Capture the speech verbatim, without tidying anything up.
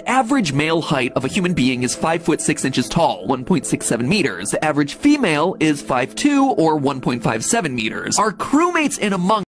The average male height of a human being is five foot six inches tall, one point six seven meters. The average female is five two or one point five seven meters. Our crewmates in Among